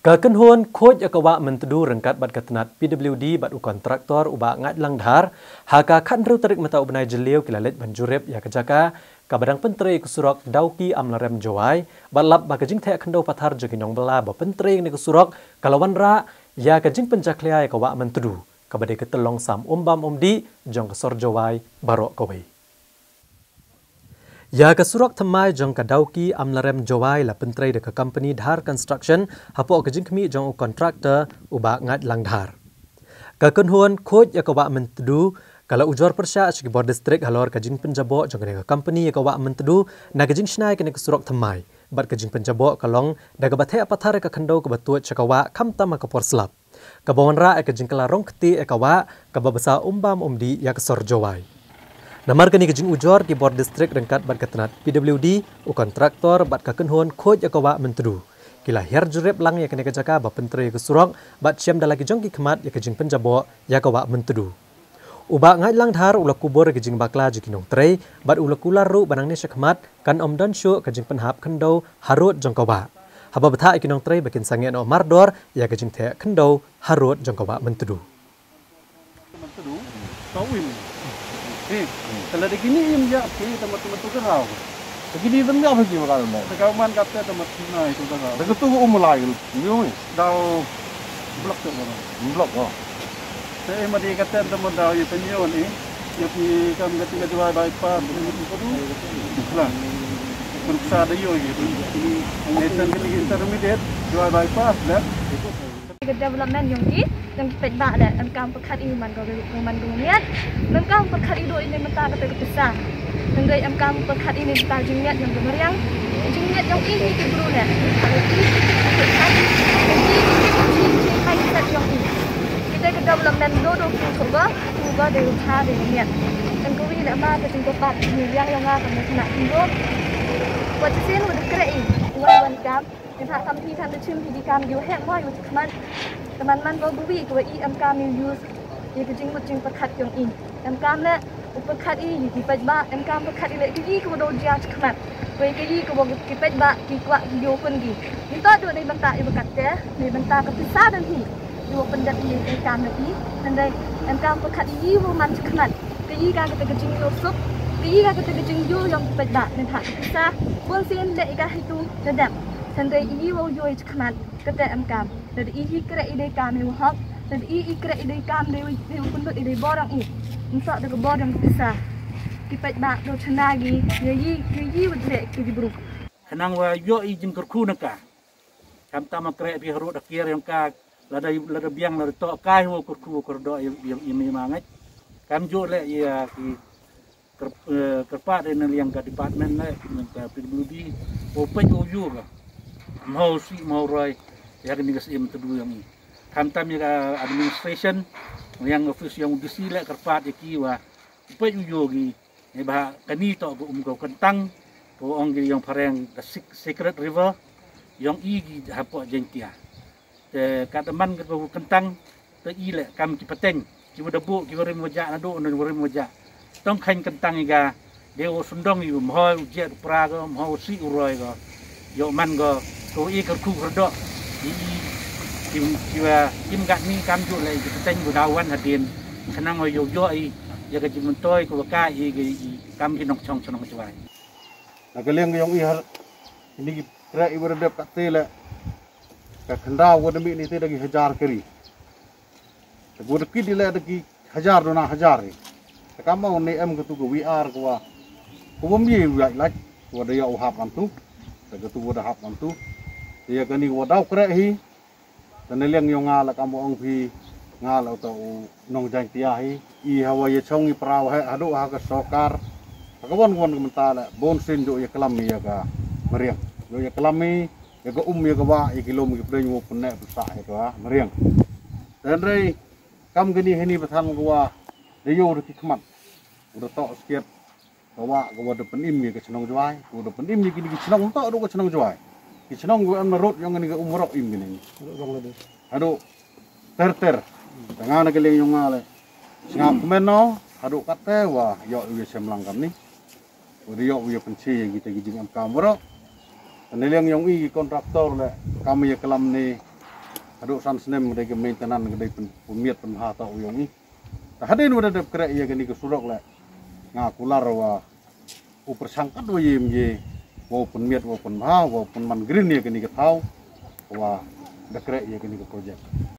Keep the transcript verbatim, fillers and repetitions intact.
Kaken hon khoj akawa mentedu rengkat bat katenat P W D bat u kontraktor uba ngat langdhar haka khan ru tarik mata ubnai jeliu kilalet banjurep ya kejaka kabadang pentre kusurok dauki amlarem jawai balap bakajing the khandau pathar joginong bela ba pentre ni kusurok kalawan ra ya kajing penjaklia ya kawa mentedu kabade ketelong sam umbam umdi jong kesor jawai barok kawai. Ya kesurok temai jong kadauki amlarem jawai la pentre de ke company Dhar Construction hapo kejing kemi jong kontraktor uba ngat langdhar. Kakun huan khoj ya kawa mentedu kalau ujor persya segi bor distrik halor kejing penjabok jong ke company ya kawa mentedu na kejing snai kene kesurok temai bat kejing penjabok kalong daga bathe apathar ke khandau ke batuat chakawa kamtama ke porslap. Kabawan ra kejing kelarong keti kawa kababasa umbam umdi ya kesor jawai. Namar kini kejing ujor di bor distrik rengkat bat ketenat P W D u kontraktor bat kakenhon khoj akawa mentedu. Kila her jurep lang ya kene kejaka ba pentre kesurok bat siam dalagi jong ki kemat ya kejing penjabok ya kawa mentedu. Uba ngai lang dhar ula kubur kejing bakla jikinong tre bat ula kularu banang ni sekmat kan omdan syu kejing penhap kendau harut jong kawa. Haba betha ikinong tre bakin sangen o mardor ya kejing the kendau harut jong kawa mentedu. Mentedu tawin. Eh, kalau di sini yang ya, ini tempat-tempat tu kerau. Begini benda apa sih makan anda? Kawan kata tempat sini itu kerau. Dekat tu umur lagi, ni. Dah blok tu mana? Blok oh. Saya mesti kata tempat dah yang penjual ni, yang di kami ketika jual bypass itu tu, lah. Berusaha ada yo gitu. Ini intermediate jual bypass lah. Development yang ki yang kita bak dah engkau pekat ini man kau man kau niat engkau pekat itu ini mentah kata besar engkau engkau pekat ini mentah jingat yang gemeriang jingat yang ini ke dulu ni kalau ini pekat ini kita yang ini kita ke development dulu coba coba dari usaha dari niat engkau ini nak mana kita cepat yang yang apa nak nak hidup buat sini udah keren wan wan kam yang tak kami kan tercium di kami juga hek wah juga teman teman-teman kau bubi kau i am kami use ia kejing kejing pekat yang ini am kami pekat ini di pejba am kami pekat ini kiri kau dah dia cekat kau kiri kau bawa di pejba di kuat video pun di itu ada dari bentak ibu kata dari bentak kepisah dan hi dua pendat ini am kami ini dan dari am kami pekat ini rumah cekat kiri kan kita kejing rusuk kiri kan kita kejing yo yang pejba dan tak kepisah pun sen dek ikah itu sedap. Sendiri ini wau joi cekat kata emkam. Dari ini kira ide kami wahab. Dari ini kira ide kami dewi pundut ide borang ini. Untuk dengan borang besar. Kipat bak do cenagi. Yeyi yeyi wajib kiri buruk. Kenang wa yo izin kerku naka. Kam tama kira bi harut akhir yang ka lada lada biang lada to kai wo kerku kerdo yang yang ini mangat. Kam jo le ya ki kerpat dengan yang ke department le ke P W D. Open uju ka. Mau si mau roy ya kini kesim tedu yang ini. Kantam ya administration yang office yang bisi le kerpat iki wa pe ujogi ne ba kani to um ko kentang ko ong yang pareng secret river yang igi hapo jengtia. Te kataman ko kentang te i le kam ki peteng ki debu ki rim moja nadu no rim moja. Tong khan kentang iga dewo sundong yu mohoi uje pra go mohoi si uroy go yo man go ko i kerku kerdo i tim jiwa tim gat ni kam ju le ki teng bu dawan hadin kenang yo yo i ya ke jimun toy ko ka i kam ki nok chong chong chwai na ke leng yong i har ini kira i berde patte le ka khanda wo demi ni te dagi hajar kari te bu de ki dile dagi hajar do na hajar ri te kam mo ne em ko tu ko V R ko wa ko bom yi la la ko de yo hap lam tu te ko tu wo da hap lam tu ia kani wadau kre hi dan leng yo nga la kamu ong phi nga la to nong jang tia hi i hawa ye chong i praw ha adu ha ka sokar ka won won menta la bon sin do ye klam ya ka meriang yo ye klam mi ye ko um ye ka wa i kilom ki preng wo pun ne sa he ka meriang dan rei kam gini hini pathan ko wa de yo ru ki khmat udah to skiet ka wa ko de penim ye ka chnong jwai ko de penim ye ki ki chnong to do ko chnong jwai Kicenong gua menurut yang ini umrok im gini. Aduh, ter ter. Tengah nak keleng yang ngale. Ngap meno, aduh kata wah, yo uya semlang kami. Udah yo uya penci yang kita gijing am kamera. Peneleng yang i kontraktor le, kami ya kelam ni aduk san senem dari maintenance dari pemiat penha tau yang ni hadin udah dep kere ya gini kesurok le ngakular wa upersangkat wa yem ye wa pemiat wa penha wa penman green ya gini ketau wa dekre ya gini ke project